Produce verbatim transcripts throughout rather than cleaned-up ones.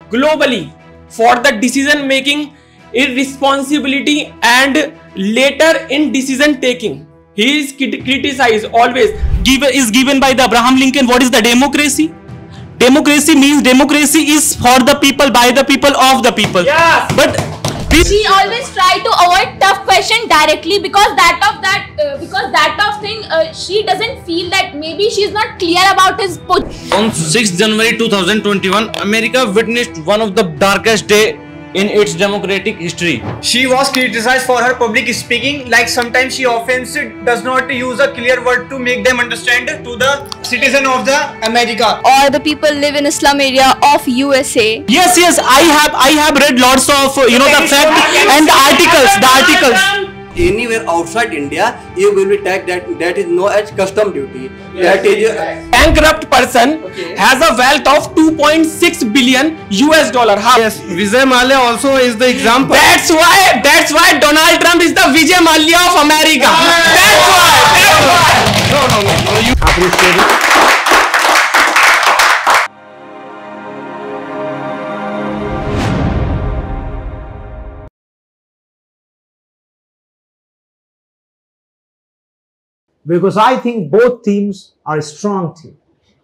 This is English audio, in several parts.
globally for the decision making, irresponsibility, and later in decision taking. He is criticized always. Given is given by the Abraham Lincoln. What is the democracy? Democracy means democracy is for the people, by the people, of the people. Yes. But she always try to avoid tough question directly because that of that uh, because that of thing uh, she doesn't feel that maybe she is not clear about his position. On sixth January two thousand twenty-one, America witnessed one of the darkest day in its democratic history. She was criticized for her public speaking, like sometimes she often does not use a clear word to make them understand to the citizen of the America. Or the people live in a slum area of U S A. yes, yes, I have I have read lots of uh, you know the fact and the articles, the articles. Anywhere outside India, you will be taxed. That that is known as custom duty. Yes. That is uh, Bankrupt person Okay. has a wealth of two point six billion U S dollar. How? Yes, Vijay Mallya also is the example. That's why. That's why Donald Trump is the Vijay Mallya of America. That's why. That's why. No, no, no, no. You appreciate it. Because I think both teams are a strong team.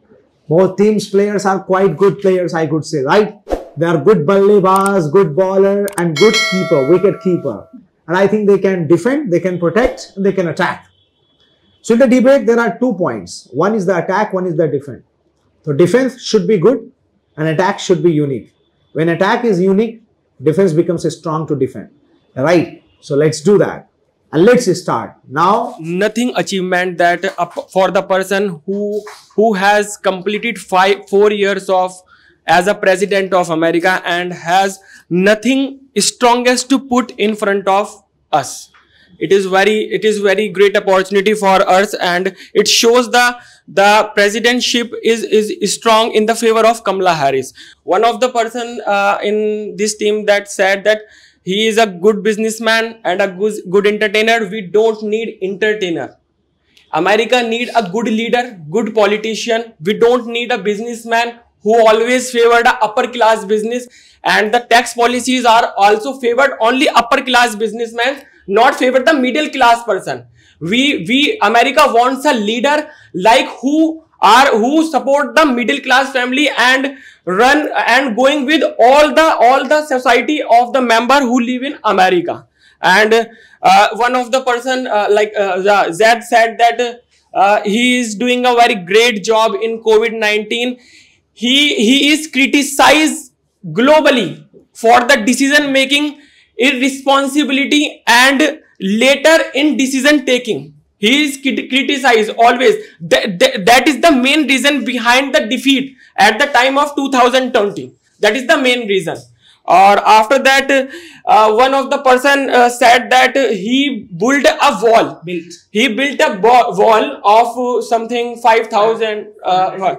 Both teams' players are quite good players, I could say, right? They are good ballebaz, good bowler, and good keeper, wicket keeper. And I think they can defend, they can protect, and they can attack. So in the debate, there are two points. One is the attack, one is the defense. So defense should be good, and attack should be unique. When attack is unique, defense becomes strong to defend. Right? So let's do that. And let's start now. Nothing achievement that uh, for the person who who has completed five four years of as a president of America and has nothing strongest to put in front of us. It is very it is very great opportunity for us, and it shows the the presidentship is is strong in the favor of Kamala Harris. One of the person uh, in this team that said that he is a good businessman and a good, good entertainer. We don't need entertainer. America need a good leader, good politician. We don't need a businessman who always favored a upper class business, and the tax policies are also favored only upper class businessmen, not favored the middle class person. We, we, America wants a leader like who are, who support the middle class family and run and going with all the, all the society of the member who live in America. And uh, one of the person uh, like uh, Zed said that uh, he is doing a very great job in COVID nineteen. He, he is criticized globally for the decision making, irresponsibility, and later in decision taking. He is criticized always. That, that, that is the main reason behind the defeat at the time of two thousand twenty. That is the main reason. Or after that, uh, one of the person uh, said that he built a wall. Built. He built a wall of uh, something five thousand. Uh,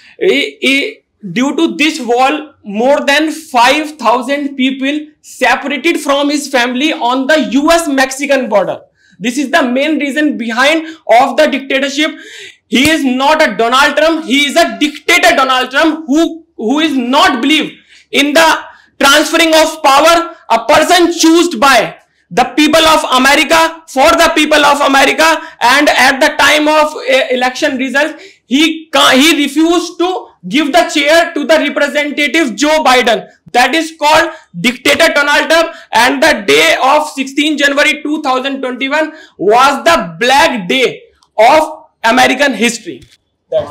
he, he, due to this wall, more than five thousand people separated from his family on the U S Mexican border. This is the main reason behind of the dictatorship. He is not a Donald Trump. He is a dictator Donald Trump who, who is not believe in the transferring of power. A person chosen by the people of America for the people of America, and at the time of uh, election results, he, he refused to give the chair to the representative Joe Biden. That is called dictator Donald Trump, and the day of sixteenth January two thousand twenty-one was the black day of American history. That's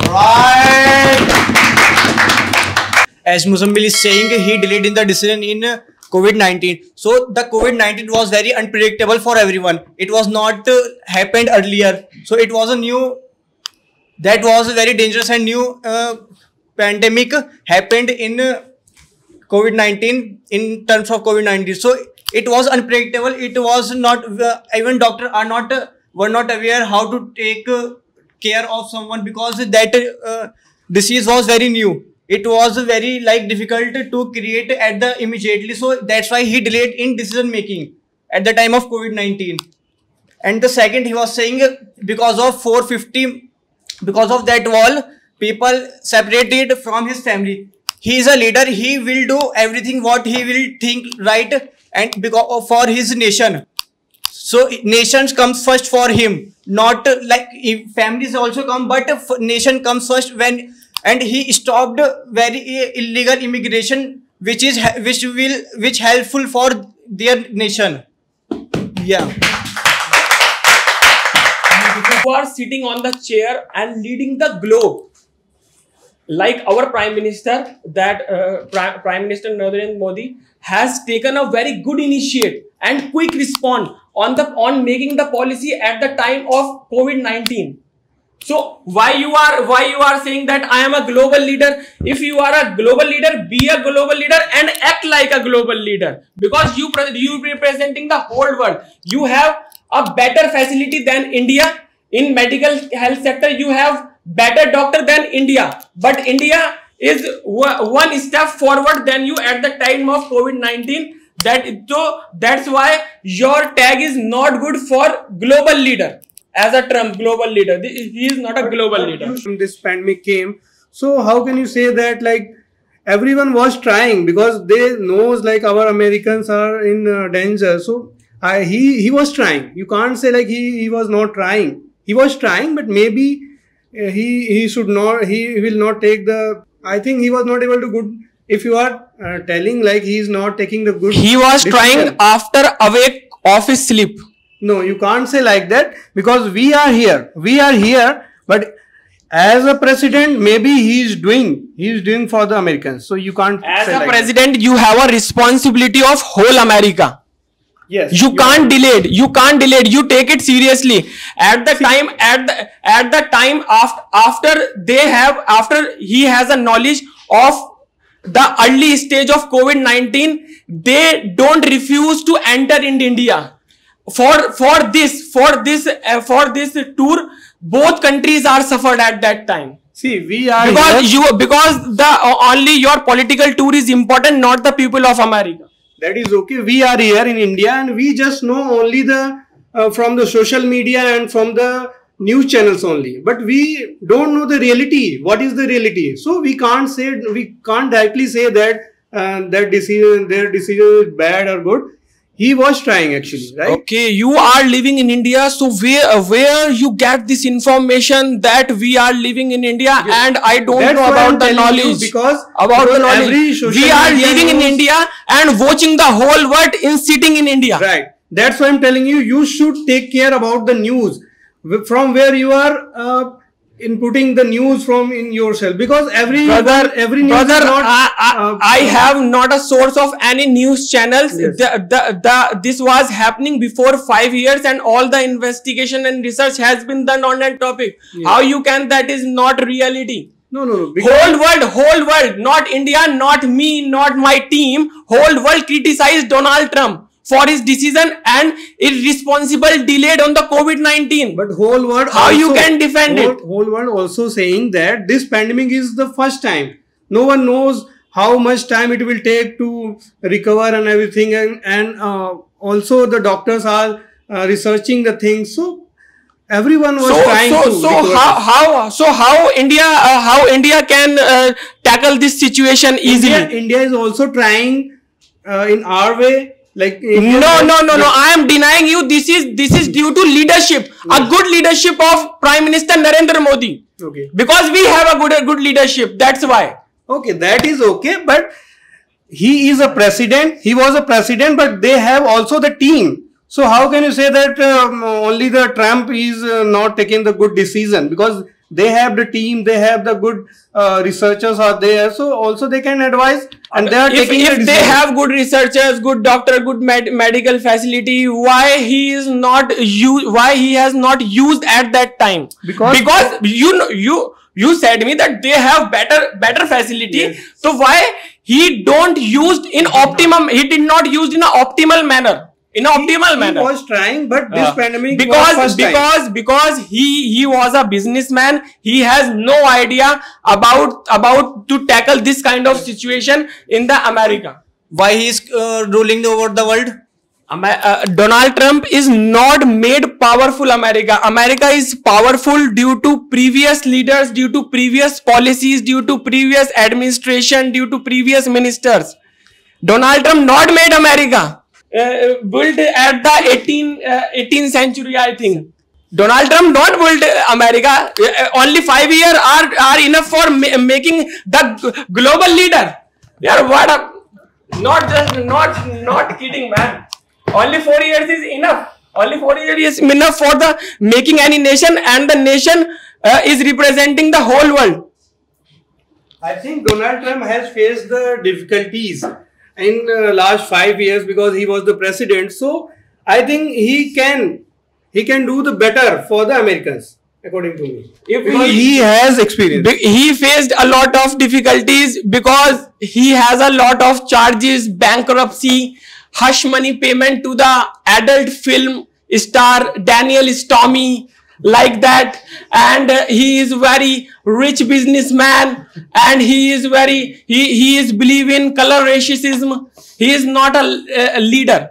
right. As Muzambil is saying, he delayed in the decision in COVID nineteen. So the COVID nineteen was very unpredictable for everyone. It was not uh, happened earlier. So it was a new, that was a very dangerous and new uh, pandemic happened in uh, COVID nineteen in terms of COVID nineteen. So it was unpredictable. It was not, uh, even doctors are not, uh, were not aware how to take uh, care of someone because that uh, disease was very new. It was very like difficult to create at the immediately. So that's why he delayed in decision making at the time of COVID nineteen. And the second, he was saying because of four fifty, because of that wall, people separated from his family. he is a leader. He will do everything what he will think right and because for his nation. So nations comes first for him, not uh, like if families also come, but uh, nation comes first. When and he stopped very uh, illegal immigration, which is which will which helpful for their nation. Yeah. Who are sitting on the chair and leading the globe, like our Prime Minister, that uh, Prime, Prime Minister Narendra Modi has taken a very good initiative and quick response on the on making the policy at the time of COVID nineteen. So why you are why you are saying that I am a global leader? If you are a global leader, be a global leader and act like a global leader, because you you representing the whole world. You have a better facility than India. In medical health sector, you have better doctor than India, but India is one step forward than you at the time of COVID nineteen. That so that's why your tag is not good for global leader. As a Trump global leader, he is not a global leader. This pandemic came, so how can you say that like everyone was trying, because they knows like our Americans are in uh, danger. So I, he he was trying. You can't say like he he was not trying. He was trying, but maybe uh, he he should not. He will not take the. I think he was not able to good. If you are uh, telling like he is not taking the good. He was decision. trying after awake of his sleep. No, you can't say like that, because we are here. We are here, but as a president, maybe he is doing. He is doing for the Americans. So you can't. As say a like president, that. you have a responsibility of whole America. Yes, you can't are. delay it. You can't delay it. You take it seriously. At the time, at the at the time after after they have after he has a knowledge of the early stage of COVID nineteen, they don't refuse to enter in India. For for this for this uh, for this tour, both countries are suffered at that time. See, we are because here. you because the uh, only your political tour is important, not the people of America. That is okay. We are here in India, and we just know only the uh, from the social media and from the news channels only. But we don't know the reality. What is the reality? So we can't say we can't directly say that uh, that decision their decision is bad or good. He was trying actually, right? Okay, you are living in India, so where uh, where you get this information that we are living in India, yes. And I don't That's know about the knowledge because about because the knowledge. We are living in India and watching the whole world in sitting in India. Right. That's why I'm telling you. You should take care about the news from where you are uh, inputting the news from in yourself, because every brother every news brother is not, I, I, uh, I have not a source of any news channels. Yes. the, the, the, this was happening before five years and all the investigation and research has been done on that topic. Yes. How you can that is not reality? No, no, no. Whole world, whole world, not India, not me, not my team. Whole world criticized Donald Trump for his decision and irresponsible delayed on the COVID nineteen. But whole world how also, you can defend whole, it? Whole world also saying that this pandemic is the first time. No one knows how much time it will take to recover and everything, and and uh, also the doctors are uh, researching the things. So everyone was so, trying so, to. So how how so how India uh, how India can uh, tackle this situation easily? India, India is also trying uh, in our way. Like India no, no, no, no. I am denying you. This is this is due to leadership, yes. A good leadership of Prime Minister Narendra Modi. Okay. Because we have a good good leadership. That's why. Okay, that is okay. But he is a president. He was a president, but they have also the team. So how can you say that um, only the Trump is uh, not taking the good decision? Because they have the team, they have the good uh, researchers are there, so also they can advise, and they are if, taking if the they have good researchers, good doctor, good med medical facility, why he is not you why he has not used at that time? Because because you know you you said me that they have better better facility, yes. So why he don't used in optimum he did not used in an optimal manner? In an optimal he, manner. He was trying, but this uh, pandemic because was first because time. because he he was a businessman. He has no idea about about to tackle this kind of situation in the America. Why he is uh, ruling over the world? Uh, Donald Trump is not made powerful America. America is powerful due to previous leaders, due to previous policies, due to previous administration, due to previous ministers. Donald Trump not made America. Uh, built at the eighteen, uh, eighteenth century, I think. Donald Trump not built America. Uh, only five years are, are enough for ma making the global leader. Yeah, what a, not just, not, not kidding, man. Only four years is enough. Only four years is enough for the making any nation, and the nation uh, is representing the whole world. I think Donald Trump has faced the difficulties in uh, last five years because he was the president. So I think he can he can do the better for the Americans, according to me. If because he, he has experience. He faced a lot of difficulties because he has a lot of charges, bankruptcy, hush money payment to the adult film star Daniel Stormy, like that, and uh, he is very rich businessman, and he is very he he is believe in color racism. He is not a, a leader.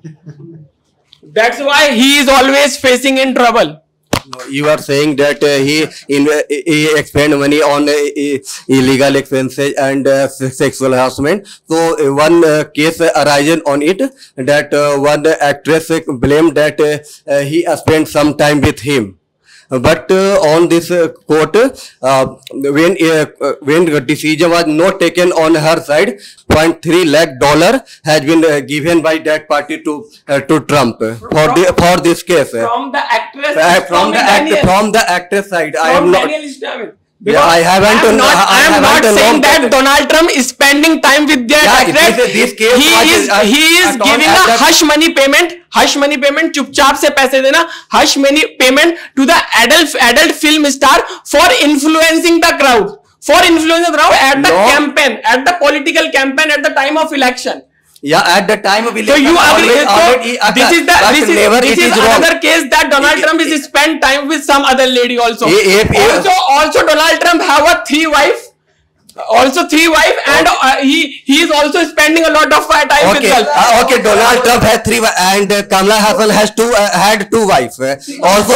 That's why he is always facing in trouble. You are saying that uh, he in, uh, he expend money on uh, illegal expenses and uh, sexual harassment. So uh, one uh, case uh, arisen on it that uh, one actress uh, blamed that uh, uh, he uh, spent some time with him. But uh, on this uh, court, uh, when uh, when the decision was not taken on her side, zero point three lakh dollar has been uh, given by that party to uh, to Trump for the, for this case. From the actress, Uh, from the act, from the actress side, I am from not. Daniel Stormy. Yeah, I haven't. I am not, I am not saying that that Donald Trump is spending time with their Yeah, actress. this- this case he was, is uh, he is at all giving at a that- hush money payment. Hush money payment. चुपचाप से पैसे देना. Hush money payment to the adult adult film star for influencing the crowd. For influencing the crowd at the No. campaign, at the political campaign, at the time of election. Yeah, at the time of So election, you agree? always, So already, uh, this is the but this is, never this it is is wrong. another case that Donald Trump is spent time with some other lady also. If- if- if- also, also Donald Trump have a three wife. Also three wife, and uh, he he is also spending a lot of uh, time Okay, with girls. uh, okay. Donald Trump has three, wi- and uh, Kamala Harris has two, uh, had two wives. Uh, Also,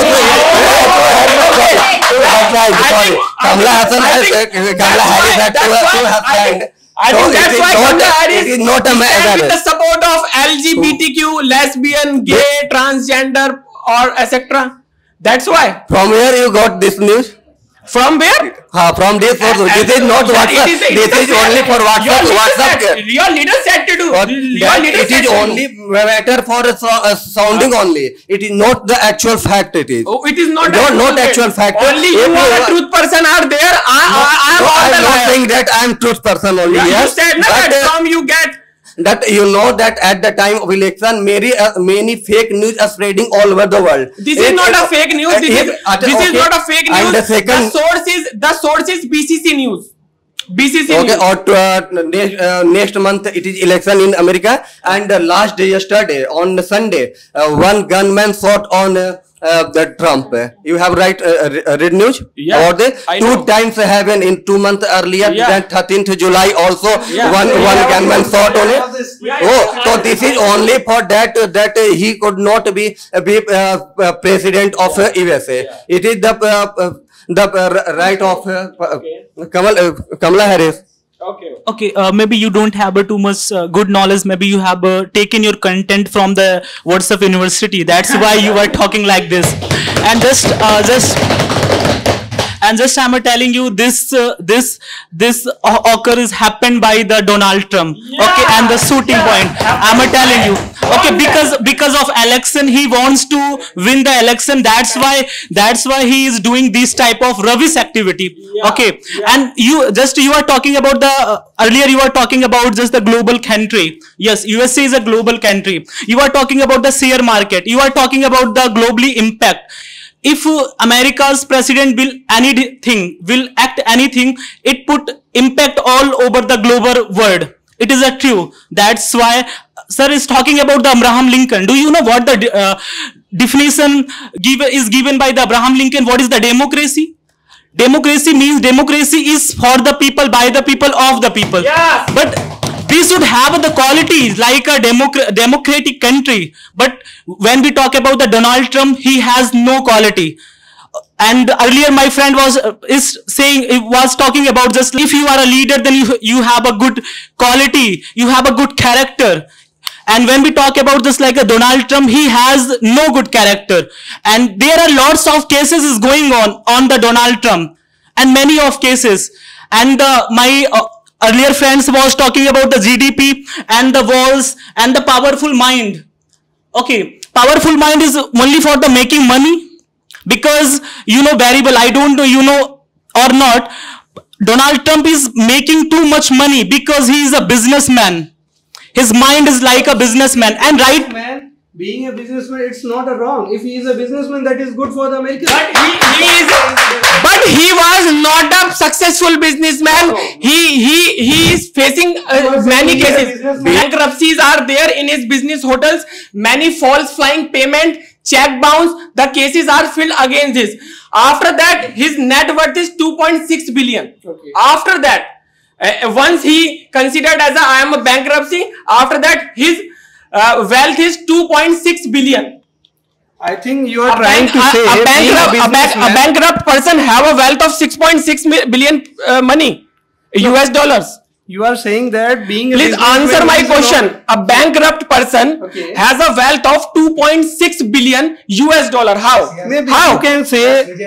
that's right. I Sorry, think- Kamala Harris I has think uh, Kamala that's Harris why- had two, that's uh, two why I husbands. think- I So think it that's is why not Kamala a- Harris it is not a stand with the matter. support of L G B T Q, lesbian, gay, transgender, or et cetera. That's why. From where you got this news? From where? Uh, from this source. This is not Sir, WhatsApp. it is- it This is is a- only for Your WhatsApp. leader WhatsApp. said- Your leader said to do. But Your that leader it said is to do. only matter for a so- a sounding only. It is not the actual fact. It is. Oh, it is not No, actual not fact. actual fact. Only If you are a you- truth person are there. I, I, I am No, all I the am not liar. saying that I am truth person only. Yeah, Yes, you said no, but, that uh, from you get. that you know that at the time of election, many uh, many fake news are spreading all over the world. This It- is not a it- fake news. uh, This if- is uh, this is okay. not a fake And news. the second, The source is the source is B C C News. B C C okay, News. or to, uh, next, uh, next month it is election in America, and uh, last day yesterday on Sunday, uh, one gunman shot on uh, uh, the Trump. You have right uh, uh, read news Yeah, about this. I Two know. times happened in two months earlier. Yeah. Then thirteenth July also Yeah. one Yeah. one gunman shot on it. Yeah, Oh, yeah. so this is only for that uh, that uh, he could not be uh, be uh, uh, president of uh, U S A. It is the uh, uh, the uh, right of uh, uh, Kamal uh, Kamala Harris. Okay. Okay, uh, maybe you don't have uh, too much uh, good knowledge. Maybe you have uh, taken your content from the WhatsApp University. That's why you are talking like this. And just, uh, just, and just I'm uh, telling you this, uh, this, this uh, occur is happened by the Donald Trump. Okay, and the shooting point. I'm uh, telling you. Okay, because because of election, he wants to win the election. That's why that's why he is doing this type of rubbish activity. Okay, and you just you are talking about the uh, earlier you were talking about just the global country. Yes, U S A is a global country. You are talking about the share market. You are talking about the globally impact. If uh, America's president will anything will act anything, it put impact all over the global world. It is a true. That's why sir is talking about the Abraham Lincoln. Do you know what the uh, definition give, is given by the Abraham Lincoln? What is the democracy? Democracy means democracy is for the people, by the people, of the people. Yes. But we should have the qualities like a democ- democratic country. But when we talk about the Donald Trump, he has no quality. And earlier my friend was uh, is saying was talking about just if you are a leader, then you you have a good quality, you have a good character. And when we talk about just like a Donald Trump, he has no good character. And there are lots of cases is going on on the Donald Trump, and many of cases. And uh, my uh, earlier friends was talking about the G D P and the walls and the powerful mind. Okay, powerful mind is only for the making money. Because you know very well, I don't know you know or not, Donald Trump is making too much money because he is a businessman. His mind is like a businessman, and right. Man, being a businessman, it's not a wrong. If he is a businessman, that is good for the Americans. But he, he is, but he was not a successful businessman. He he he is facing uh, many cases. Bankruptcies are there in his business hotels. Many false flying payment, check bounce. The cases are filled against this. After that, his net worth is two point six billion. Okay. After that, uh, once he considered as a I am a bankruptcy. After that, his uh, wealth is two point six billion. I think you are A trying bank- to a- say a, being bankrupt, a, bank- a businessman- bankrupt person have a wealth of six point six billion uh, money, U S dollars. You are saying that being a Please businessman answer my is question. not- A bankrupt person Okay. has a wealth of two point six billion U S dollar. How? Maybe How? you can say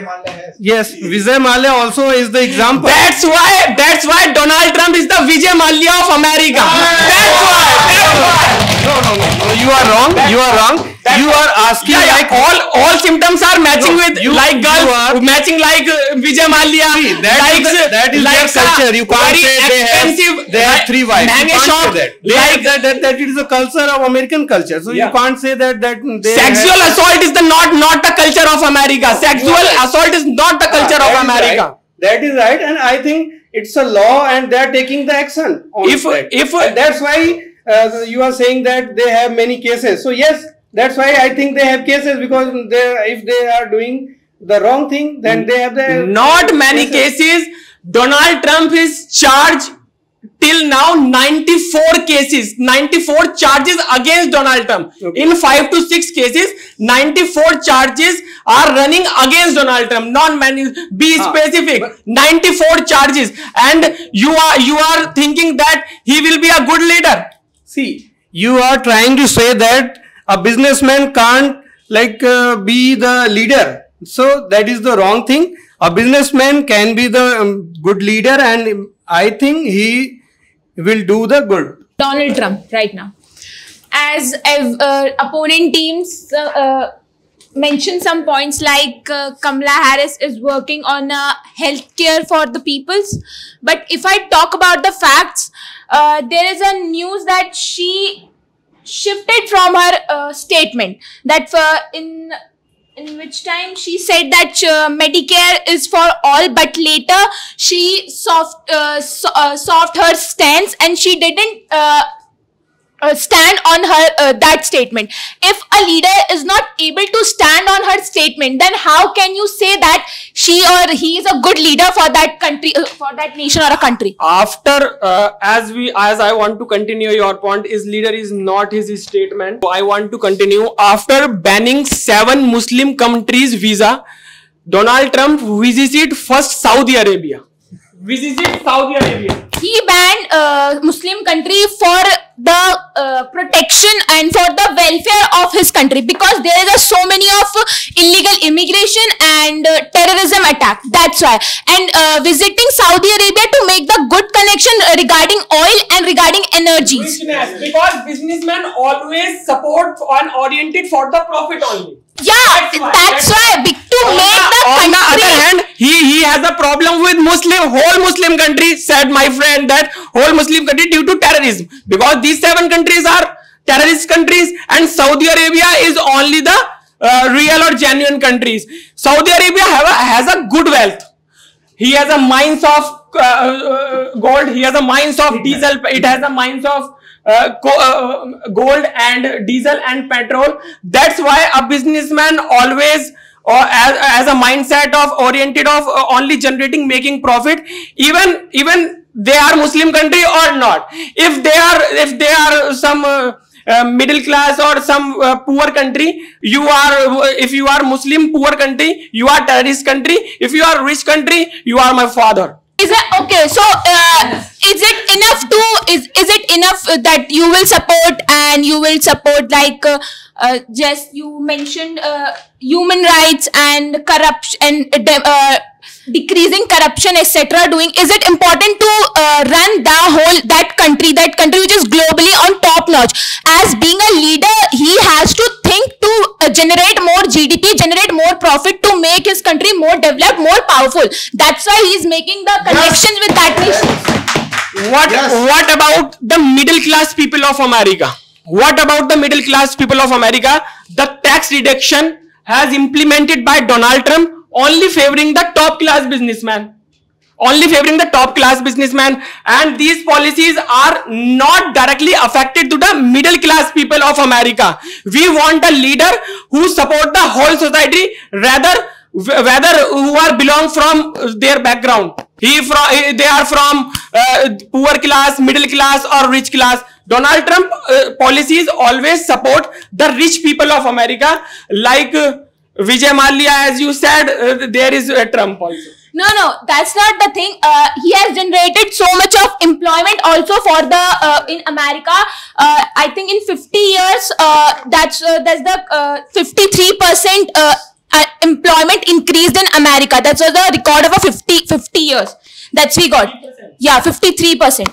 yes. Vijay Mallya also is the example. That's why. That's why Donald Trump is the Vijay Mallya of America. That's why. That's why. No, no, no, no. You are wrong. You are wrong. You are asking Yeah, yeah, like all all symptoms are matching No, with you- like girls you are- matching like uh, Vijay Mallya. that is likes, the- that is their likes, uh, culture. You can't very say they have expensive, they have like, three wives. You महंगे can't shop, say that. They like have that, that that is the culture of American culture. So Yeah. you can't say that that they sexual have, assault is the not not the culture of America. Sexual assault is not the culture Ah, of that is America. right. That is right, and I think it's a law, and they are taking the action on If- that. if- And that's why uh, you are saying that they have many cases. So yes, that's why I think they have cases, because they if they are doing the wrong thing, then they have the Not many cases. Donald Trump is charged till now ninety-four cases, ninety-four charges against Donald Trump. Okay. In five to six cases, ninety-four charges are running against Donald Trump. Not many. Be Ah, specific. but- ninety-four charges, and you are you are thinking that he will be a good leader. See, you are trying to say that a businessman can't like uh, be the leader. So that is the wrong thing. A businessman can be the um, good leader, and um, I think he will do the good. Donald Trump right now. As uh, opponent teams uh, uh, mention some points like uh, Kamala Harris is working on uh, healthcare for the peoples. But if I talk about the facts, uh, there is a news that she shifted from her uh, statement that for in in which time she said that uh, Medicare is for all, but later she soft uh, so, uh, soft her stance, and she didn't uh, uh, stand on her uh, that statement. If a leader is not able to stand on her statement, then how can you say that she or he is a good leader for that country, uh, for that nation or a country? After uh, as we as I want to continue your point, is leader is not his statement. So I want to continue. After banning seven Muslim countries visa, Donald Trump visited first Saudi Arabia. Visited Saudi Arabia. He banned uh, Muslim country for the uh, protection and for the welfare of his country, because there is a so many of uh, illegal immigration and uh, terrorism attack. That's why. And uh, visiting Saudi Arabia to make the good connection uh, regarding oil and regarding energies. Business, because businessmen always support and oriented for the profit only. Yeah, That's why- that's that's why. Big to On make the, the on the other country. hand, he he has a problem with Muslim whole Muslim country. Said my friend that whole Muslim country due to terrorism, because these seven countries are terrorist countries, and Saudi Arabia is only the uh, real or genuine countries. Saudi Arabia have a, has a good wealth. He has a mines of uh, uh, gold. He has a mines of diesel. It has a mines of uh, co- uh, gold and diesel and petrol. That's why a businessman always or as, as a mindset of oriented of uh, only generating, making profit. Even even they are Muslim country or not. If they are, if they are some uh, uh, middle class or some uh, poor country, you are, if you are Muslim poor country, you are terrorist country. If you are rich country, you are my father. Is it okay? So, uh, is it enough to is is it enough that you will support and you will support like uh, uh, just you mentioned uh, human rights and corruption and uh, decreasing corruption, et cetera. Doing, is it important to uh, run the whole that country, that country which is globally on top notch? As being a leader, he has to think to uh, generate more G D P, generate more profit to make his country more developed, more powerful. That's why he is making the connections with that nation. What What about the middle class people of America? What about the middle class people of America? The tax reduction has implemented by Donald Trump, only favoring the top class businessman, only favoring the top class businessman, and these policies are not directly affected to the middle class people of America. We want a leader who support the whole society, rather whether who are belong from their background. He from they are from uh, poor class, middle class, or rich class. Donald Trump uh, policies always support the rich people of America, like uh, Vijay Mallya, as you said, uh, there is uh, Trump also. No, no, that's not the thing. Uh, he has generated so much of employment also for the uh, in America. Uh, I think in fifty years, uh, that's uh, that's the fifty-three percent uh, uh, employment increased in America. That's was the record of a fifty, fifty years. That's we got. Yeah, fifty-three percent.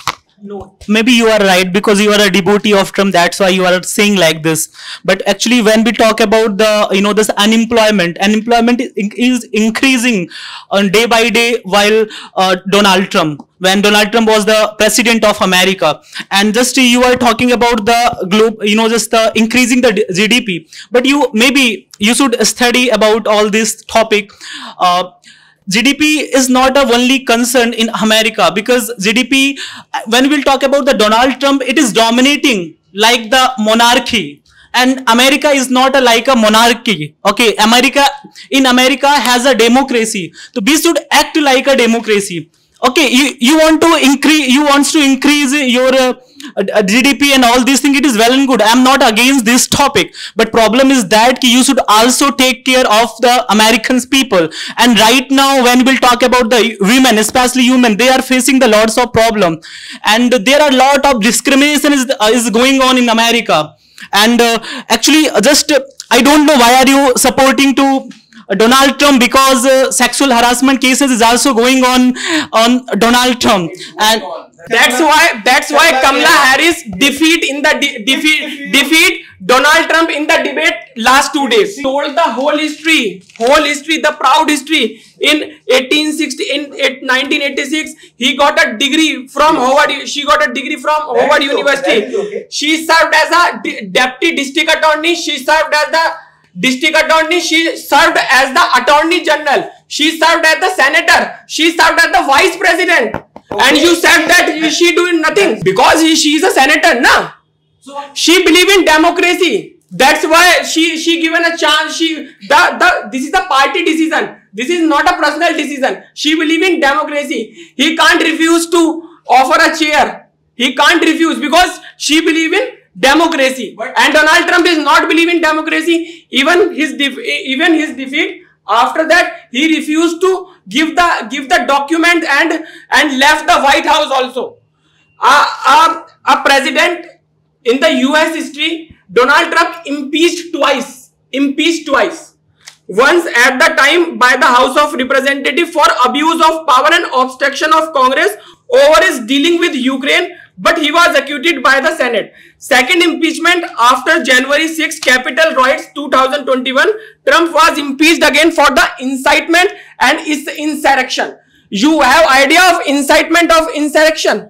No, maybe you are right because you are a devotee of Trump. That's why you are saying like this. But actually, when we talk about the, you know, this unemployment, unemployment is, is increasing on day by day while uh, Donald Trump, when Donald Trump was the president of America. And just you are talking about the globe, you know, just the increasing the G D P. But you, maybe you should study about all this topic. Uh, G D P is not a only concern in America, because G D P, when we'll talk about the Donald Trump, it is dominating like the monarchy, and America is not a, like a monarchy. Okay, America, in America has a democracy, so we should act like a democracy. Okay, you, you want to increase, you wants to increase your uh, uh, G D P and all these things, it is well and good. I am not against this topic, but problem is that you should also take care of the Americans people. And right now, when we'll talk about the women, especially women, they are facing the lots of problem, and there are lot of discrimination is, uh, is going on in America. And uh, actually, just uh, I don't know why are you supporting to Donald Trump, because uh, sexual harassment cases is also going on on Donald Trump, and that's why that's why Kamala Harris defeat in the de defeat defeat Donald Trump in the debate last two days. Told the whole history, whole history, the proud history. In eighteen sixty, in nineteen eighty-six, he got a degree from Howard. She got a degree from Howard University. Okay. She served as a deputy district attorney. She served as the district attorney, she served as the attorney general, she served as the senator, she served as the vice president. Okay. And you said that she doing nothing because he, she is a senator, na? So she believe in democracy. That's why she she given a chance. She the the this is the party decision. This is not a personal decision. She believe in democracy. He can't refuse to offer a chair. He can't refuse because she believe in democracy. But and Donald Trump is not believing democracy. Even his even his defeat, after that he refused to give the give the document and and left the White House also. Uh, uh, a president in the U S history, Donald Trump impeached twice. Impeached twice. Once at the time by the House of Representatives for abuse of power and obstruction of Congress over his dealing with Ukraine, but he was acquitted by the Senate. Second impeachment after January sixth Capitol riots two thousand twenty-one, Trump was impeached again for the incitement and insurrection. You have idea of incitement of insurrection?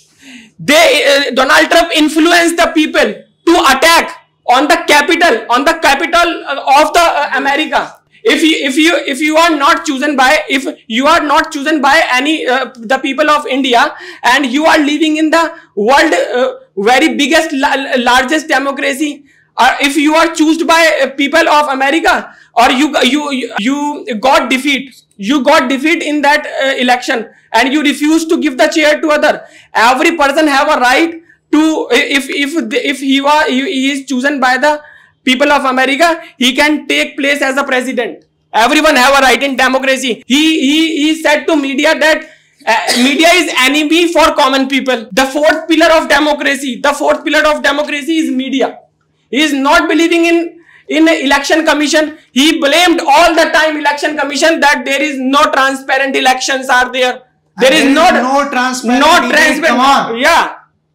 They uh, Donald Trump influenced the people to attack on the capital, on the capital of the uh, America. If you if you if you are not chosen by if you are not chosen by any uh, the people of India, and you are living in the world uh, very biggest la largest democracy, uh, if you are chosen by uh, people of America, or you you you got defeat, you got defeat in that uh, election, and you refuse to give the chair to other. Every person have a right to, if if if he was he is chosen by the people of America, he can take place as a president. Everyone have a right in democracy. He he he said to media that uh, media is enemy for common people. The fourth pillar of democracy, the fourth pillar of democracy is media. He is not believing in in election commission. He blamed all the time election commission that there is no transparent elections are there. There is, there is not no transparent. No debate. transparent. Come on. Yeah.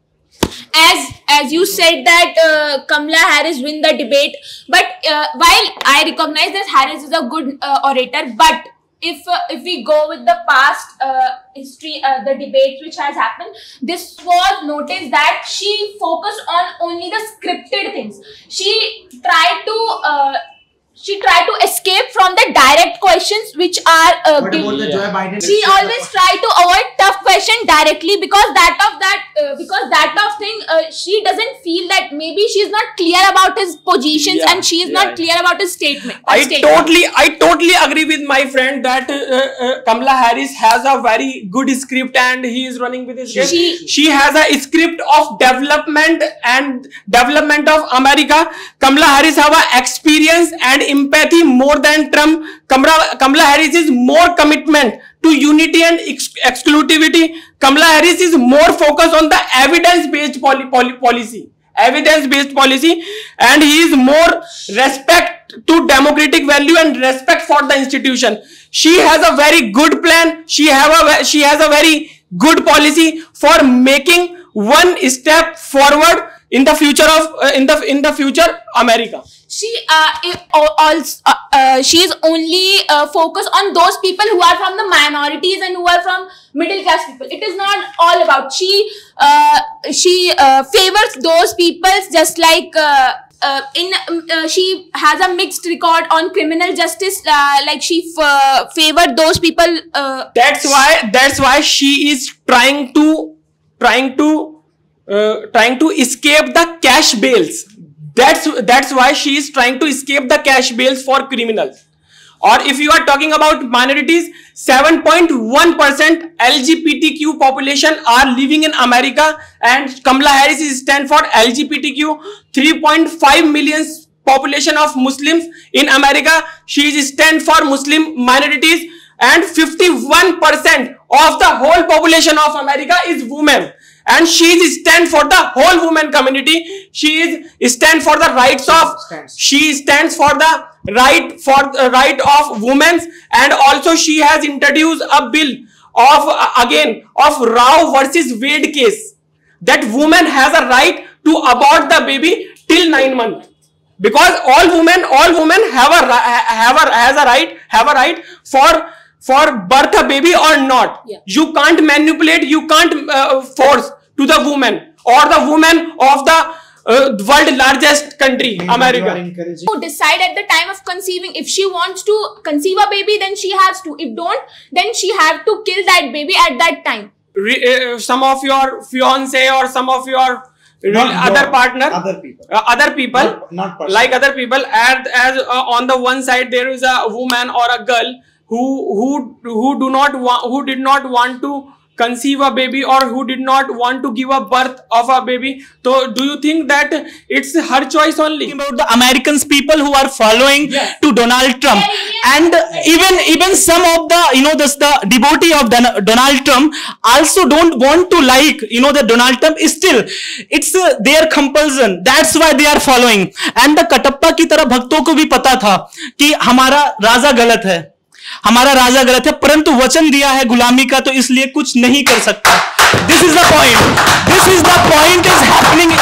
as as you said that uh, Kamala Harris win the debate, but uh, while I recognize that Harris is a good uh, orator, but if uh, if we go with the past uh, history, uh, the debates which has happened, this was noticed that she focused on only the scripted things. She tried to uh, she tried to escape from the direct questions which are uh, What about the Joe Biden? she always tried to avoid tough question directly, because that of that uh, because that of thing uh, she doesn't feel that maybe she's not clear about his positions, Yeah, and she is yeah, not yeah. clear about his statement. I statement. totally, I totally agree with my friend that uh, uh, Kamala Harris has a very good script and he is running with his script. She- She has a script of development and development of America. Kamala Harris have a experience and empathy more than Trump. Kamala, Kamala Harris is more commitment to unity and ex exclusivity. Kamala Harris is more focused on the evidence-based poli poli policy. Evidence-based policy, and he is more respect to democratic value and respect for the institution. She has a very good plan. She have a she has a very good policy for making one step forward in the future of uh, in the in the future America. She uh, also uh, uh, she is only uh, focused on those people who are from the minorities and who are from middle class people. It is not all about she uh, she uh, favors those people, just like uh, uh, in uh, she has a mixed record on criminal justice, uh, like she f favored those people. Uh, That's why that's why she is trying to trying to uh, trying to escape the cash bails. That's that's why she is trying to escape the cash bails for criminals. Or if you are talking about minorities, seven point one percent L G B T Q population are living in America, and Kamala Harris is stand for L G B T Q. three point five million population of Muslims in America. She is stand for Muslim minorities, and fifty-one percent of the whole population of America is women. And she is stand for the whole women community. She is stand for the rights of. She stands for the right for the right of women, and also she has introduced a bill of uh, again of Rao versus Wade case, that woman has a right to abort the baby till nine months, because all women all women have a have a has a right have a right for. for birth a baby or not. Yeah. You can't manipulate, you can't uh, force to the woman or the woman of the uh, world largest country, America. to decide at the time of conceiving. If she wants to conceive a baby, then she has to. If don't, then she have to kill that baby at that time. Re uh, some of your fiance or some of your Not other your- partner, other people. uh, other people, Not- not person. like other people, as, as uh, on the one side there is a woman or a girl who who who do not want who did not want to conceive a baby, or who did not want to give a birth of a baby. So do you think that it's her choice only? About the Americans, people who are following Yes. to Donald Trump, and even even some of the you know this the devotee of Don- Donald Trump also don't want to like you know the Donald Trump. Is still it's uh, their compulsion. That's why they are following. And the Katappa की तरह भक्तों को भी पता था कि हमारा राजा गलत है, हमारा राजा गलत है, परंतु वचन दिया है गुलामी का, तो इसलिए कुछ नहीं कर सकता. This is the point this is the point is happening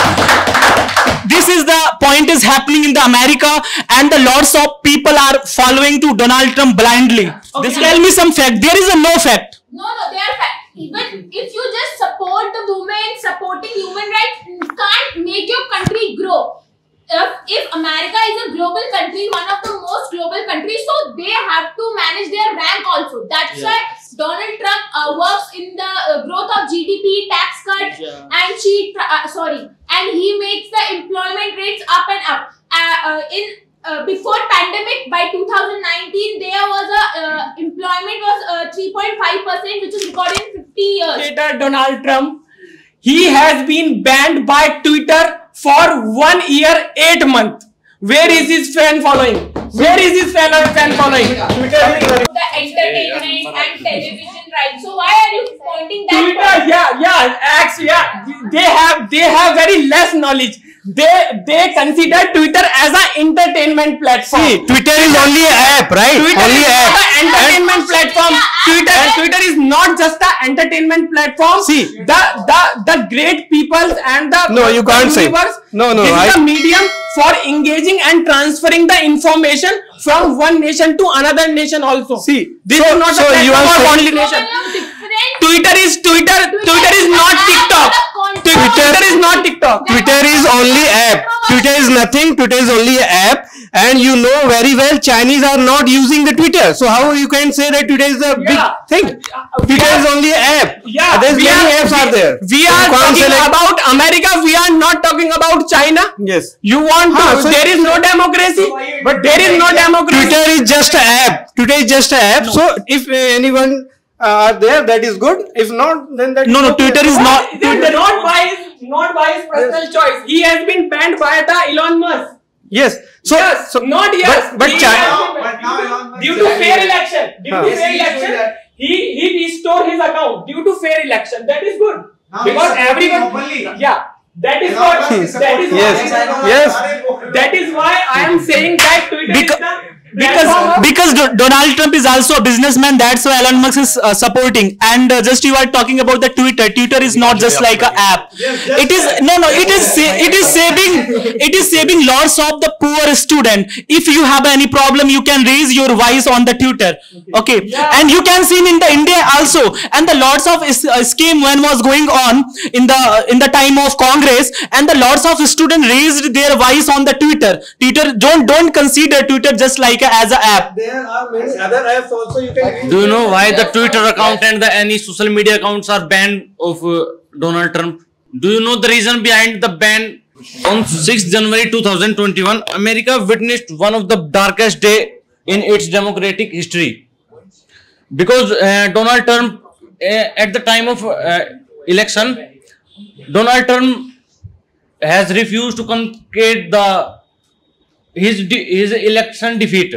this is the point is happening in the America, and the lots of people are following to Donald Trump blindly. Okay. This tell me some fact. There is a no fact. No, no, they are fact. Even if you just support the women, supporting human rights can't make your country grow. If, if America is a global country, one of the most global countries, so they have to manage their rank also. That's Yeah. why Donald Trump uh, works in the uh, growth of G D P, tax cut, Yeah. and she, uh, sorry, and he makes the employment rates up and up. Uh, uh, in uh, before pandemic, by two thousand nineteen, there was a uh, employment was uh, three point five percent, which is recorded in fifty years. Dictator Donald Trump, he has been banned by Twitter for one year, eight months. Where is his fan following? Where is his fan fan following? The entertainment and television rights. So why are you pointing that? Twitter, yeah, yeah, actually, yeah. They have they have very less knowledge. They they consider Twitter as an entertainment platform. See, Twitter is only an app, right? Twitter only is app. not an entertainment platform. Twitter Twitter is not just an entertainment platform. See, the the the great peoples and the No, you can't say. universe, No, no, This I- is the medium for engaging and transferring the information from one nation to another nation. Also, See, this so- is not so a you platform are for saying- only nation. Different. Twitter is Twitter. Twitter is not TikTok. Twitter is not TikTok. Twitter is only app. Twitter is nothing. Twitter is only an app, and you know very well Chinese are not using the Twitter. So how you can say that Twitter is a big Yeah. thing? Uh, Twitter we is are- only an app. Yeah, there's we many are- apps are there. We You are can't talking say like- about America. We are not talking about China. Yes. You want to? Huh, so- there is no democracy. But there is no democracy. Twitter is just an app. Twitter is just an app. So if uh, anyone uh, are there, that is good. If not, then that No, no, okay. Twitter is not. It is not by his, not by his personal choice. He has been banned by the Elon Musk. Yes. So, yes, so not yes. But, but He China. has been- But now Elon Musk due is to saying fair that- election, due Huh. to Yes, fair he is doing election, that. he he restored his account due to fair election. That is good Now because he's supporting everyone. openly. Yeah, that is Elon what. Musk is That is supporting Yes. openly. Yes. That is why I am saying that Twitter Beca- is the because platform of- because Do- Donald Trump is also a businessman. That's why Elon Musk is uh, supporting. And uh, just you are talking about the Twitter. Twitter is not just like a app. It is no no. It is sa- it is saving it is saving lots of the poor student. If you have any problem, you can raise your voice on the Twitter. Okay, and you can see in the India also. And the lots of is- uh, scheme when was going on in the in the time of Congress, and the lots of students raised their voice on the Twitter. Twitter don't don't consider Twitter just like a, as a app. There are many other apps also you can use. Do you know why the Twitter account and the any social media accounts are banned of uh, Donald Trump? Do you know the reason behind the ban? On sixth January two thousand twenty-one, America witnessed one of the darkest day in its democratic history. Because uh, Donald Trump, uh, at the time of uh, election, Donald Trump has refused to concede the his de- his election defeat,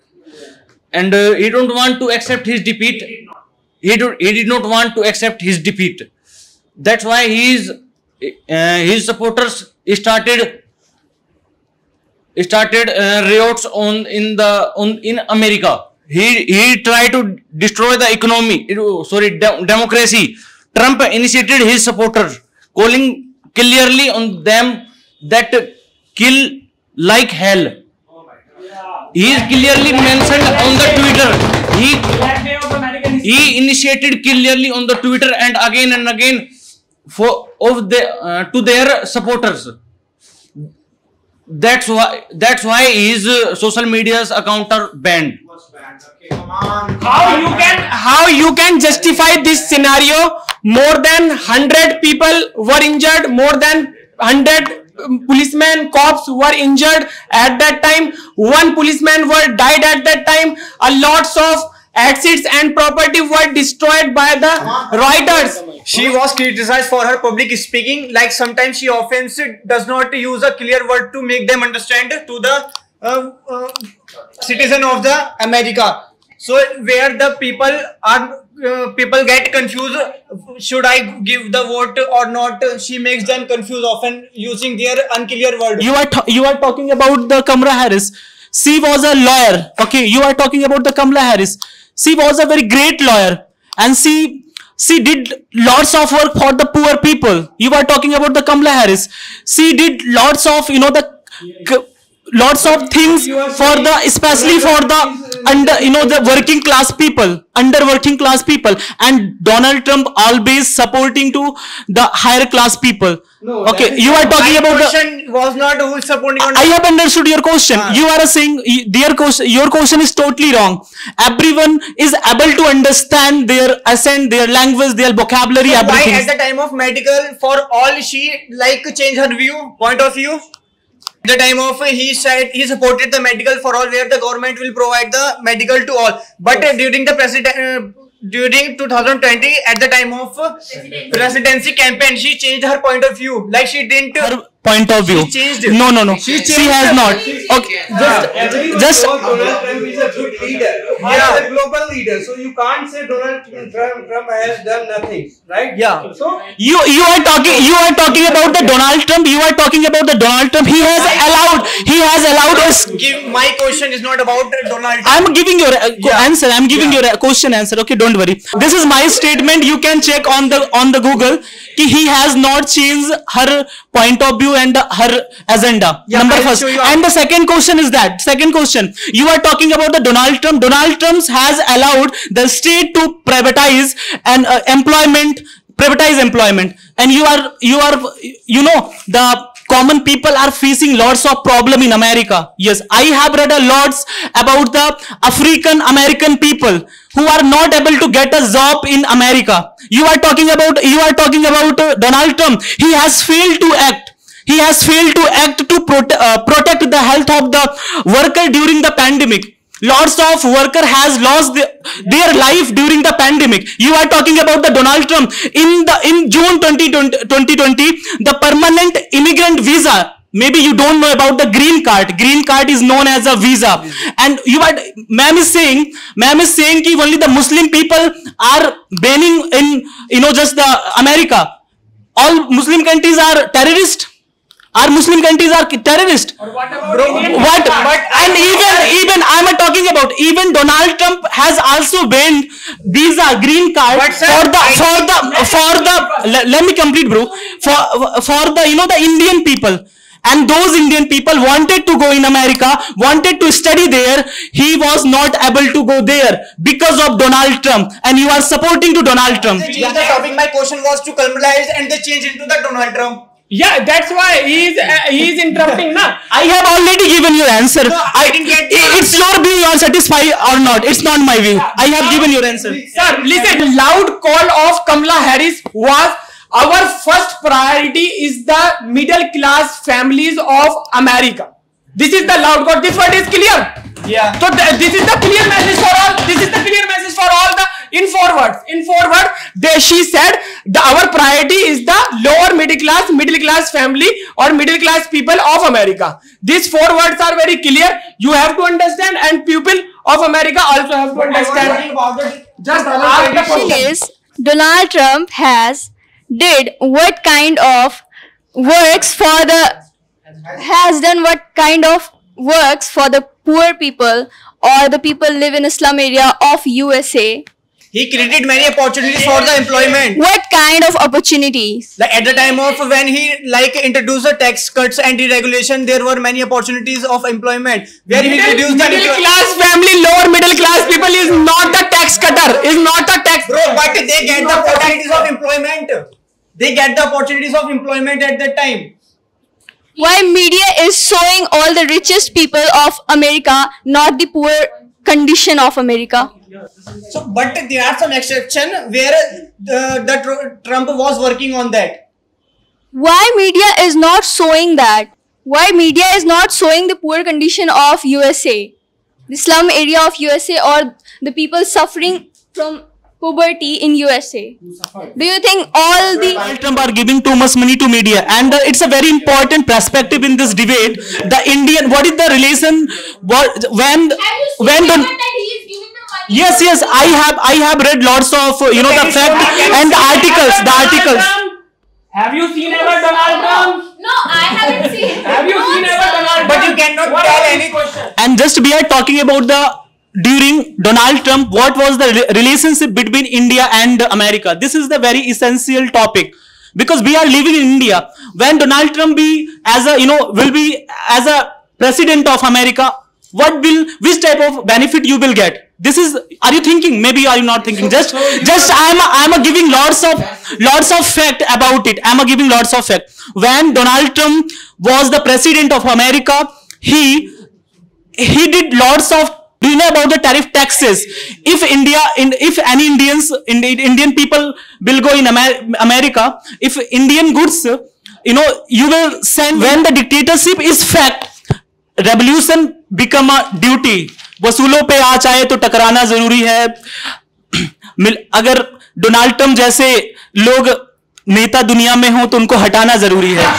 and uh, he don't want to accept his defeat. He do, he did not want to accept his defeat. That's why his uh, his supporters started started uh, riots on in the on in America. He he tried to destroy the economy. It- sorry, de- democracy. Trump initiated his supporters, calling clearly on them that kill like hell. He is clearly mentioned on the Twitter. He Black Day of American history. he initiated clearly on the Twitter and again and again for of the uh, to their supporters. That's why that's why his uh, social media's account are banned. Okay, come on. How you can how you can justify this scenario? More than hundred people were injured. More than hundred policemen, cops were injured at that time. One policeman were died at that time. A lots of assets and property were destroyed by the rioters. She was criticized for her public speaking. Like sometimes she often does not use a clear word to make them understand to the uh, uh, citizen of the America. So where the people are uh, people get confused. Should I give the vote or not? She makes them confused often using their unclear word. You are ta- you are talking about the Kamala Harris. She was a lawyer. Okay, you are talking about the Kamala Harris. She was a very great lawyer, and she she did lots of work for the poor people. You are talking about the Kamala Harris. She did lots of you know the c- lots of things for the, especially for the under, you know, the working class people, under working class people, and Donald Trump always supporting to the higher class people. No, okay, that you are talking My about the, question was not who is supporting on. I have understood your question. Ah. You are saying their question, your question is totally wrong. Everyone is able to understand their accent, their language, their vocabulary, So why everything. at the time of medical, for all she like change her view, point of view? At the time of he said he supported the medical for all, where the government will provide the medical to all. But uh, during the president, uh, during two thousand twenty, at the time of uh, presidency campaign, she changed her point of view. Like she didn't. Uh, Her point of view. She changed it. No, no, no. She She, changed has it. not. Okay, just, Everyone just. knows Donald Trump is a good leader. He Yeah. is a global leader. So you can't say Donald Trump, Trump has done nothing, right? Yeah. So You you are talking you are talking about the Donald Trump. You are talking about the Donald Trump. He has allowed. He has allowed us. Give my question is not about uh, Donald. I'm giving your uh, co- Yeah. answer. I'm giving your uh, question answer. Okay, don't worry. This is my statement. You can check on the on the Google. Ki he has not changed her point of view and her agenda. Yeah, Number I'll first. show you And the second question is that. Second question. You are talking about the Donald Trump. Donald Trump has allowed the state to privatize and uh, employment, privatize employment. And you are you are you know the common people are facing lots of problem in America. Yes, I have read a lots about the African American people who are not able to get a job in America. You are talking about you are talking about uh, Donald Trump. He has failed to act. He has failed to act to prote- uh, protect the health of the worker during the pandemic. Lots of worker has lost the, their life during the pandemic. You are talking about the Donald Trump. In the in June twenty twenty, the permanent immigrant visa. Maybe you don't know about the green card. Green card is known as a visa. And you are, ma'am is saying, ma'am is saying that only the Muslim people are banning in, you know, just the America. All Muslim countries are terrorist. Our Muslim countries are terrorist. What about Bro, Indian What? people? But and even even I'm talking about even Donald Trump has also banned visa green card But sir, for the I for the for the let, let me complete, bro. For for the you know the Indian people. And those Indian people wanted to go in America, wanted to study there. He was not able to go there because of Donald Trump. And you are supporting to Donald Trump. They changed the topic. My question was to criminalize, and they changed into the Donald Trump. Yeah, that's why he is uh, he is interrupting now. I have already given you answer. No, I didn't get I- It's your view. You are satisfied or not? It's not my view. I have given your answer. Sir, listen. Loud call of Kamala Harris was our first priority is the middle class families of America. This is the loud call. This word is clear. Yeah. So th- this is the clear message for all. This is the clear message for all the in forward. In forward, they, she said the our priority is the lower middle class, middle class family or middle class people of America. These four words are very clear. You have to understand, and people of America also have to understand. Just ask the question question. is Donald Trump has did what kind of works for the has done what kind of works for the poor people or the people live in a slum area of U S A. He created many opportunities for the employment. What kind of opportunities? Like at the time of when he like introduced the tax cuts and deregulation, there were many opportunities of employment where he Middle, reduced the middle employ- class family, lower middle class people is not the tax cutter. Is not a tax. Bro, but they get the opportunities of employment. They get the opportunities of employment at that time. Why media is showing all the richest people of America, not the poor condition of America? So, but there are some exception where the, the tr- Trump was working on that. Why media is not showing that? Why media is not showing the poor condition of U S A, the slum area of U S A, or the people suffering from poverty in U S A? Do you think all the Donald Trump are giving too much money to media, and uh, it's a very important perspective in this debate. The Indian, what is the relation? What when when Don, yes, yes, I have I have read lots of uh, you know the fact and the articles, the articles. Have you seen ever Donald Trump? No, I haven't seen. Have you seen ever Donald Trump? But you cannot What tell are any these questions? And just we are talking about the during Donald Trump, what was the re- relationship between India and America? This is the very essential topic because we are living in India. When Donald Trump be as a you know will be as a president of America, what will, which type of benefit you will get? This is, are you thinking? Maybe are you not thinking? Just, just I'm, I'm a giving lots of, lots of fact about it. I'm a giving lots of fact. When Donald Trump was the president of America, he, he did lots of, do you know about the tariff taxes? If India, in, if any Indians, Indian people will go in Amer America, if Indian goods, you know, you will send, when the dictatorship is fact, revolution become a duty. वसूलों पे आ चाहे तो टकराना जरूरी है. अगर Donald Trump जैसे लोग नेता दुनिया में हो तो उनको हटाना जरूरी है.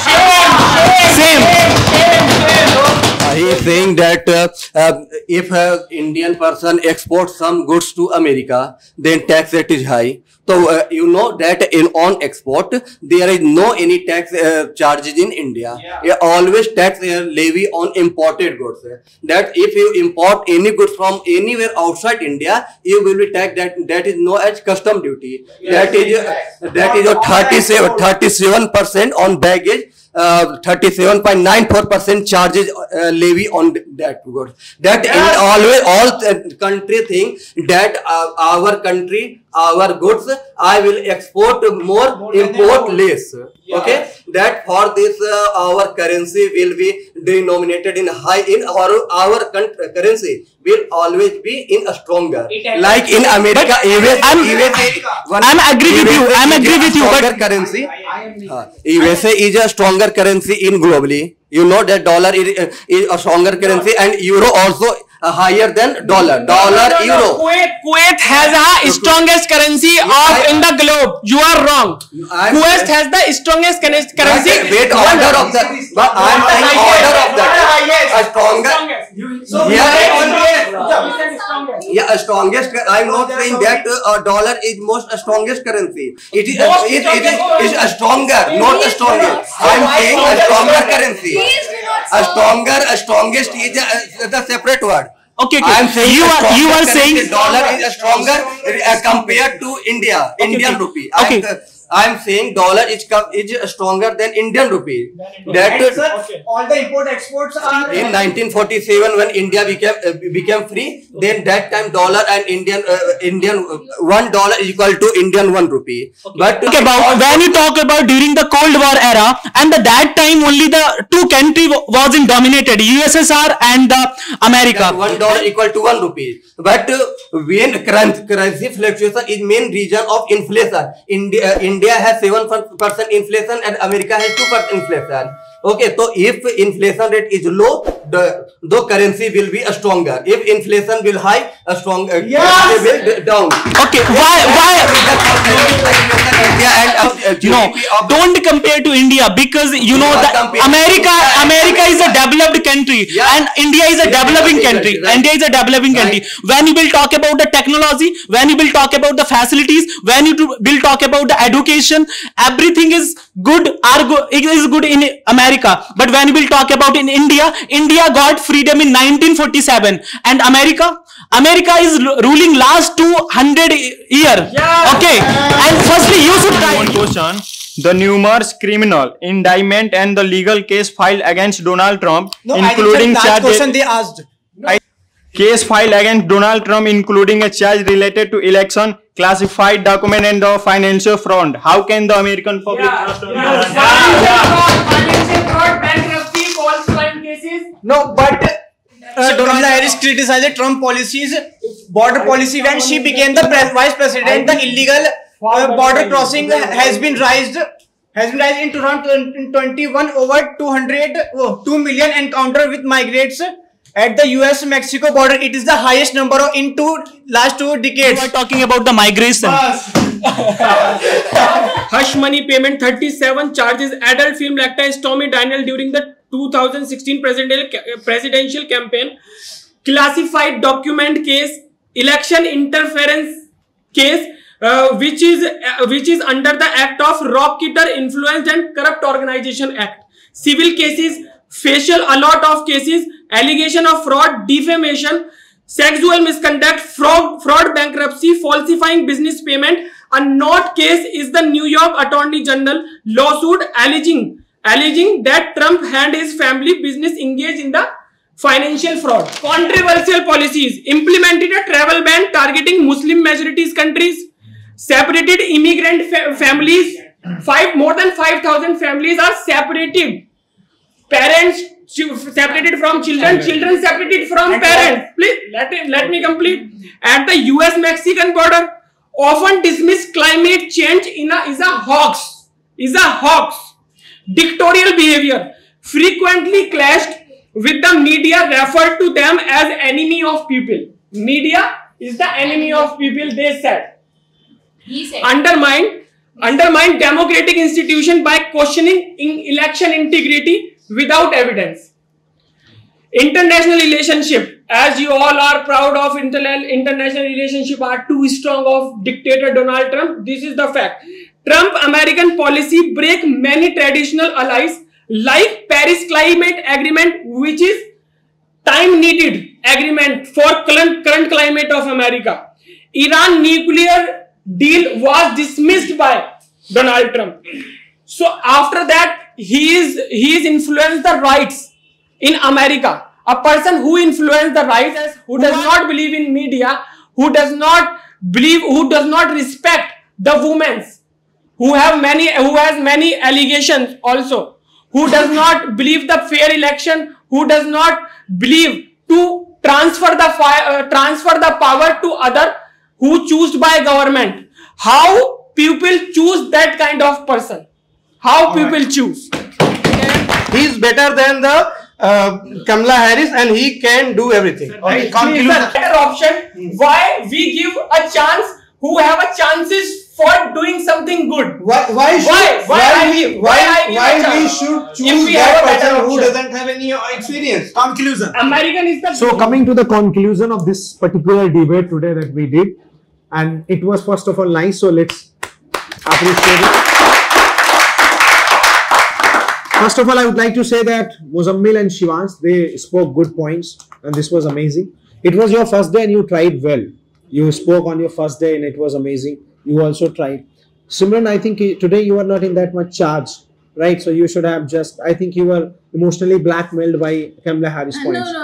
Same. He is saying that uh, uh, if an Indian person exports some goods to America, then tax rate is high. So uh, you know that in on export there is no any tax uh, charges in India. Yeah. You always tax uh, levy on imported goods. That if you import any goods from anywhere outside India, you will be taxed. That that is no as custom duty. Yeah. That is uh, that is a thirty-seven thirty-seven percent on baggage. Uh, thirty-seven point nine four percent charges uh, levy on that goods. That yes. in always all uh, country think that uh, our country, our goods, I will export more, more import less. Yeah. Okay, that for this uh, our currency will be denominated in high in our our currency will always be in a stronger. Like in America, even I'm, even I'm agree with you. I'm agree with you. But currency, uh, U S A is a stronger currency in globally. You know that dollar is, uh, is a stronger currency and euro also uh, higher than dollar. Dollar, no, no, euro. No. Kuwait, Kuwait has the strongest currency yeah, of I, in the globe. You are wrong. I'm, Kuwait has the strongest currency. Wait, order of that. But I am saying order of that. A stronger. So yeah, yeah, a strongest. I am not saying that uh, dollar is most uh, strongest currency. It is uh, it, it is is a stronger, not a strongest. I am saying a stronger currency. A stronger, a strongest is a, the separate word. Okay, okay. I am saying you are you are saying dollar is a stronger uh, compared to India, okay, Indian okay. rupee. Okay. I, uh, I am saying dollar is is stronger than Indian rupee. That and sir, okay. all the import exports are in nineteen forty-seven when India became uh, became free. Then that time dollar and Indian uh, Indian uh, one dollar is equal to Indian one rupee. Okay. But okay, about when you talk about during the Cold War era and the, that time only the two country was in dominated, U S S R and the America. One dollar equal to one rupee. But uh, when currency, currency fluctuation is main reason of inflation. India. Uh, India has seven percent inflation and America has two percent inflation. Okay, so if inflation rate is low, the, the currency will be a stronger. If inflation will high, a strong uh, yes. currency will down. Okay, why why? India and uh, you know, don't compare to India because you know that America America is a developed country yeah. and India is a yeah, developing yeah, country. Right. India is a developing right. country. When you will talk about the technology, when you will talk about the facilities, when you will talk about the education, everything is good. Are good is good in America. But when we will talk about in India, India got freedom in nineteen forty-seven and America, America is ruling last two hundred years. Yeah. Okay. And firstly, you should try. One question. The numerous criminal indictment and the legal case filed against Donald Trump, no, including I charge question they asked. No. Case filed against Donald Trump, including a charge related to election, classified document and the financial fraud. How can the American public yeah. trust on yeah. yeah. Financial fraud, bankruptcy, false claim cases? No, but uh, Kamala Harris criticized Trump policies, border policy when she became the pre vice president. The illegal uh, border crossing has been raised. Has been raised in twenty twenty-one over two hundred, oh, two million encounter with migrants at the U S Mexico border. It is the highest number of in two last two decades. We are talking about the migration. Hush money payment thirty-seven charges adult film actor Stormy Daniels during the two thousand sixteen presidential presidential campaign. Classified document case, election interference case, uh, which is uh, which is under the Act of Rob Kitter Influenced and Corrupt Organization Act. Civil cases, facial a lot of cases, allegation of fraud, defamation, sexual misconduct, fraud, fraud, bankruptcy, falsifying business payment. A not case is the New York Attorney General lawsuit alleging alleging that Trump and his family business engaged in the financial fraud, controversial policies, implemented a travel ban targeting Muslim majorities countries, separated immigrant fa families. Five more than five thousand families are separated. Parents separated from children, children separated from parents. Please let me, let me complete. At the U S Mexican border, often dismissed climate change in a, is a hoax. Is a hoax. Dictatorial behavior frequently clashed with the media, referred to them as enemy of people. Media is the enemy of people, they said. He said. Undermine, undermine democratic institution by questioning in election integrity without evidence. International relationship, as you all are proud of, international relationship are too strong of dictator Donald Trump. This is the fact. Trump American policy break many traditional allies like Paris Climate Agreement, which is time needed agreement for current, current climate of America. Iran nuclear deal was dismissed by Donald Trump. So after that, he is he is influenced the rights in America. A person who influenced the rights, who does not believe in media, who does not believe, who does not respect the women, who have many, who has many allegations also, who does not believe the fair election, who does not believe to transfer the uh, transfer the power to other, who choose by government. How people choose that kind of person? How All people right. choose? He is better than the uh, Kamala Harris, and he can do everything. Okay. Conclusion. Better option. Why we give a chance who have a chances for doing something good? Why? Why? Should, why? Why? Why? I We, give, why? why, Why, why we should choose we that person who option. doesn't have any experience? Conclusion. American is the. So coming to the conclusion of this particular debate today that we did, and it was first of all nice. So let's appreciate it. First of all, I would like to say that Muzammil and Shivans, they spoke good points, and this was amazing. It was your first day and you tried well. You spoke on your first day and it was amazing. You also tried. Simran, I think today you are not in that much charge, right? So you should have just, I think you were emotionally blackmailed by Kamala Harris points. No, no.